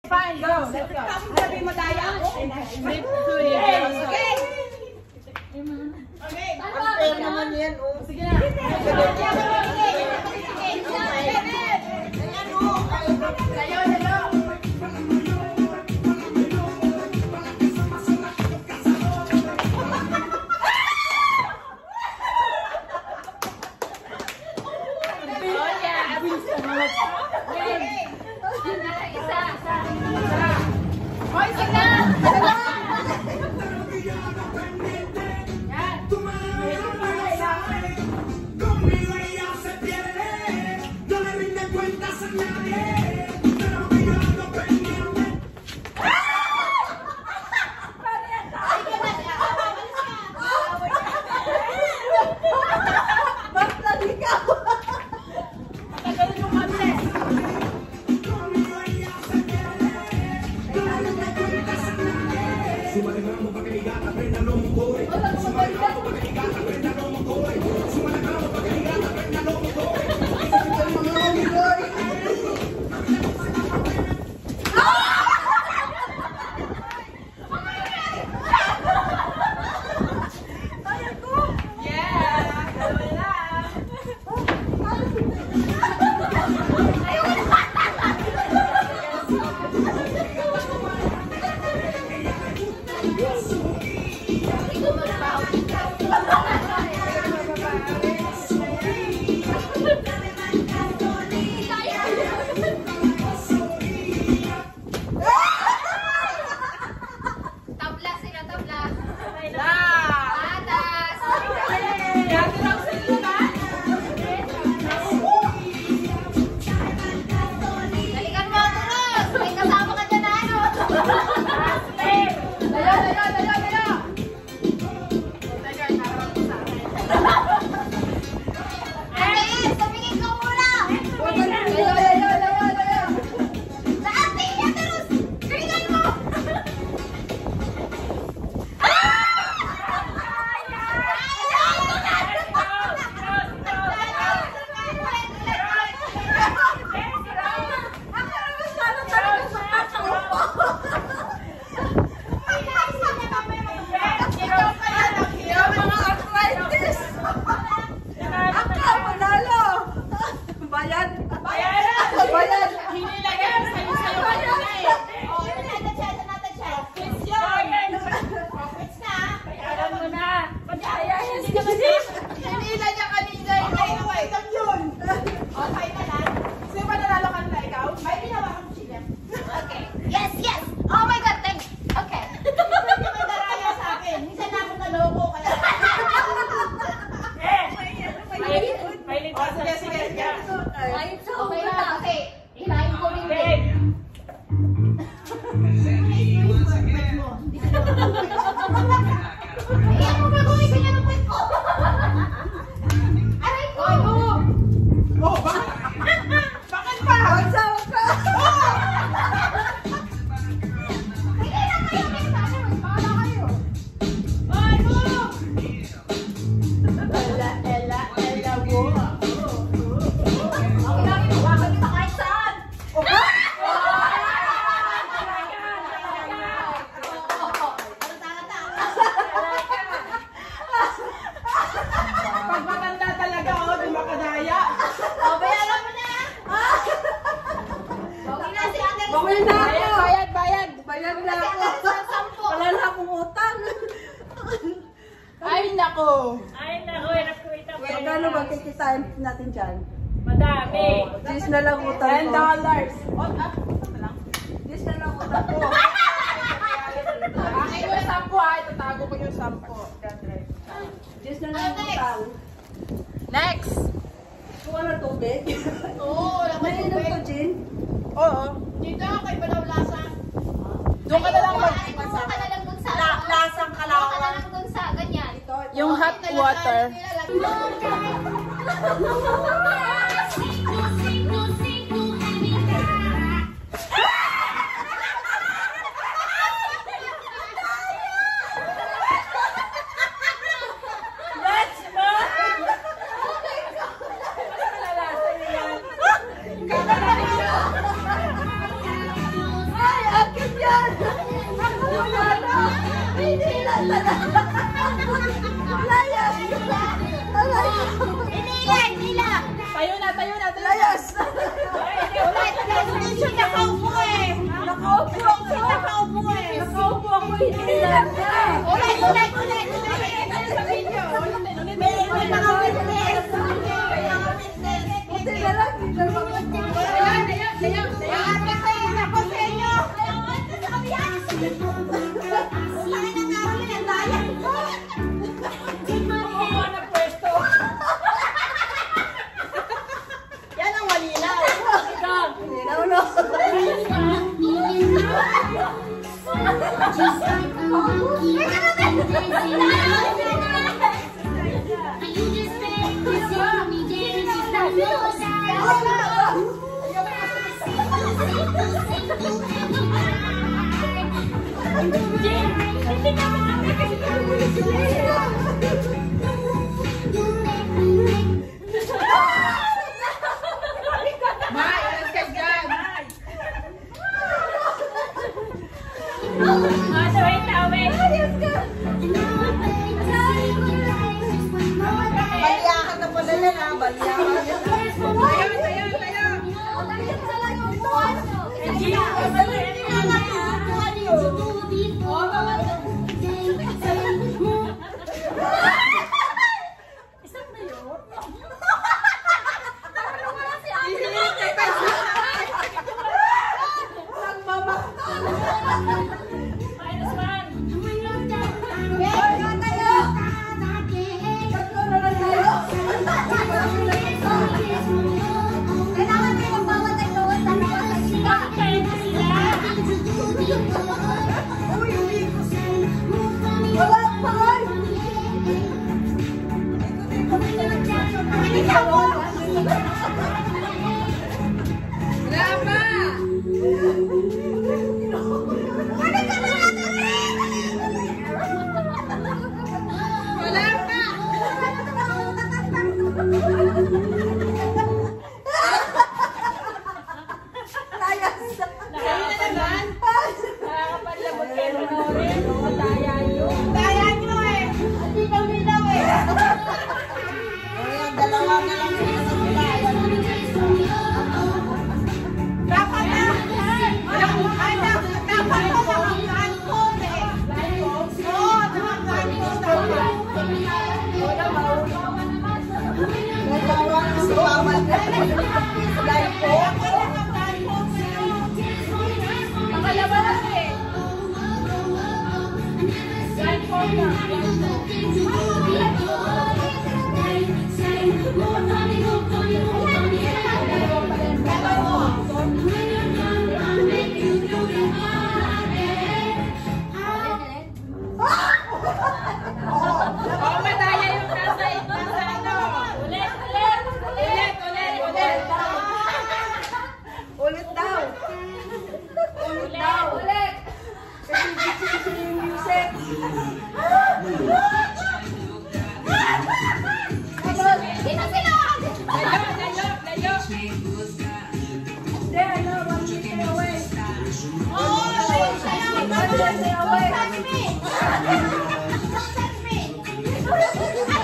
Fine, go. Let's go. Tapos sabi mo daya ako. Okay. Okay. Unfair naman yan, oh. Sige na. Sayo, sayo. Magkano ba kikitain natin dyan? Madami. Dis na lang utang ko. Dis na lang utang ko. Akin yung 10 ha. Itatago ko yung 10. Dis na lang utang. Next! Kuha na tubig. Oo, wala ka Mainom tubig. ko, Jin. Oo. Dito ako kay Balaw Lasa. Doon ka na lang mag... Kumuha ka na lang dun sa... Lasang Kumuha ka na kalawan. lang dun sa ganyan. Yung hot water. Ay, Akin yan! Wala na! Hindi na talaga! Layas! Hindi lang. Tayo na, tayo na, tayo na. Layas! Ulit, nakaupo eh. Nakaupo ako! Nakaupo eh. Nakaupo ako! Hindi lang na! Ulit. May mga witness. Buti na lang! Hindi na lang! Ako sa inyo. Yan ang malinaw. Hindi na ulo! May, alas ka dyan. Baliyakan na pala yan ha! Baliyakan yan! Tayo, tayo, tayo. Wala pa! Wala pa. Wala pa. Layas! Nakakapalabot kayo na rin. Daya nyo. Kaya nyo eh. Hindi kami daw eh. Ayan, dalawa na lang sila sa bayan. Dapat na. Dapat ko nakakaan ko eh. Oo, nakakaan ko dapat. Dalawa na si Pawan. Dahil po. Nakakaan ko eh. Nakalaban na eh. Yan po na. Oh, madaya yung nasa ano. Ulit. Ulit daw. Ulit daw. Ulit. Kasi gusto yung music. Layo. Hindi, ano, one meter away. Oo, sayo, sayo. One meter away. Don't touch me. Don't touch me.